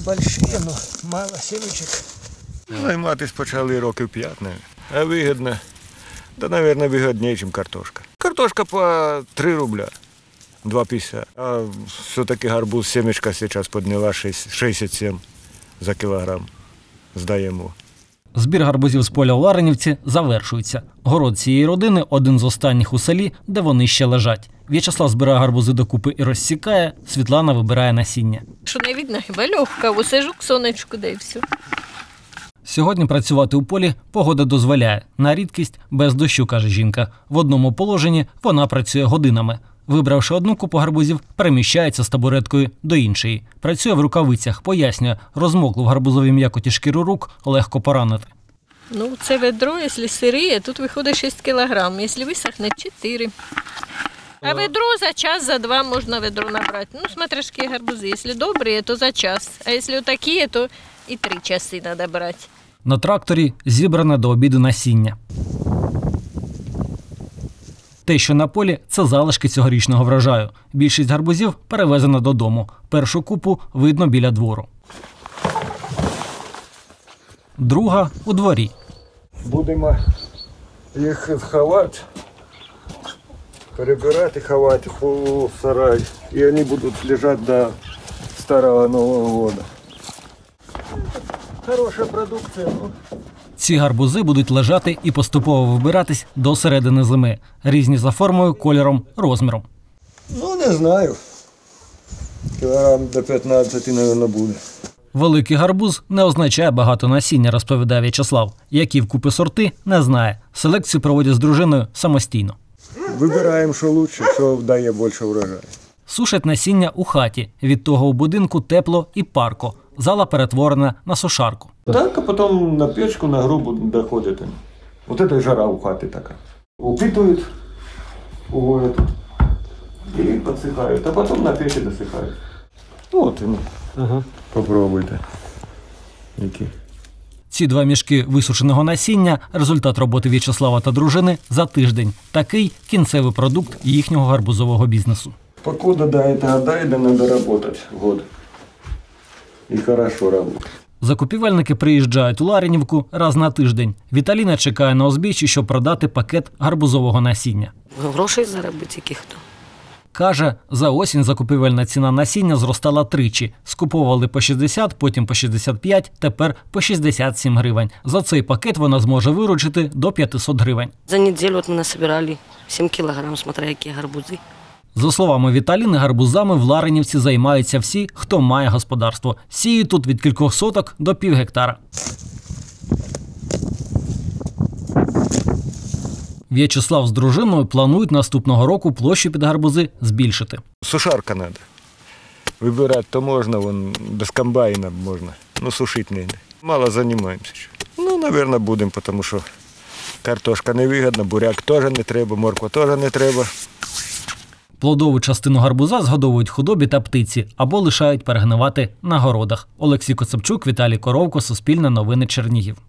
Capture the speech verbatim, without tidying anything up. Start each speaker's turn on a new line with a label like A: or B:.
A: большие, но мало семечек.
B: Займатися почали років п'ять, а вигідно, да, мабуть, вигідніше, ніж картошка. Картошка по три рубля, два п'ятдесят. А все-таки гарбуз семечка зараз підняла шістдесят сім за кілограм, здаємо.
C: Збір гарбузів з поля у Ларинівці завершується. Город цієї родини – один з останніх у селі, де вони ще лежать. В'ячеслав збирає гарбузи докупи і розсікає, Світлана вибирає насіння.
D: Що не видно, хіба легка, висижу к сонечку, да і все.
C: Сьогодні працювати у полі погода дозволяє. На рідкість без дощу, каже жінка. В одному положенні вона працює годинами. Вибравши одну купу гарбузів, переміщається з табуреткою до іншої. Працює в рукавицях, пояснює, розмоклу в гарбузовій м'якоті шкіру рук легко поранити.
D: Ну, це ведро, якщо сире, тут виходить шість кілограм, якщо висохне – чотири. А ведро за час, за два можна ведро набрати. Ну, смотри, які гарбузи. Якщо добрі, то за час. А якщо такі, то і три часи треба брати.
C: На тракторі зібране до обіду насіння. Те, що на полі – це залишки цьогорічного врожаю. Більшість гарбузів перевезено додому. Першу купу видно біля двору. Друга – у дворі.
B: Будемо їх ховати, перебирати, ховати по сарай. І вони будуть лежати до старого Нового року. Хороша продукція.
C: Ці гарбузи будуть лежати і поступово вибиратись до середини зими. Різні за формою, кольором, розміром.
B: Ну, не знаю. Кілограм до п'ятнадцяти, мабуть, буде.
C: Великий гарбуз не означає багато насіння, розповідає В'ячеслав. Які вкупи сорти – не знає. Селекцію проводять з дружиною самостійно.
B: Вибираємо, що краще, що дає більше врожаю.
C: Сушать насіння у хаті. Від того у будинку тепло і парко. Зала перетворена на сушарку.
B: Так, а потім на печку, на грубу доходить. Вот это жара у хати така. Упитують, уводять і підсихають, а потім на печі досихають. От, ага. Попробуйте. Які.
C: Ці два мішки висушеного насіння – результат роботи В'ячеслава та дружини за тиждень. Такий кінцевий продукт їхнього гарбузового бізнесу.
B: Покуда до этого дойдет, надо работать год. І хорошо работать.
C: Закупівельники приїжджають у Ларинівку раз на тиждень. Віталіна чекає на узбіччі, щоб продати пакет гарбузового насіння.
E: Грошей заробити яких-то.
C: Каже, за осінь закупівельна ціна насіння зростала тричі. Скуповували по шістдесят, потім по шістдесят п'ять, тепер по шістдесят сім гривень. За цей пакет вона зможе виручити до п'ятсот гривень.
E: За неділю от ми насобирали сім кілограм, смотря які гарбузи.
C: За словами Віталіни, гарбузами в Ларинівці займаються всі, хто має господарство. Сіють тут від кількох соток до пів гектара. В'ячеслав з дружиною планують наступного року площу під гарбузи збільшити.
B: Сушарка треба. Вибирати то можна, вон, без комбайна можна, ну сушити не. Мало займаємося. Ну, мабуть, будемо, тому що картошка невигідна, буряк теж не треба, морква теж не треба.
C: Плодову частину гарбуза згодовують худобі та птиці або лишають перегнивати на городах. Олексій Коцепчук, Віталій Коровко, Суспільне новини, Чернігів.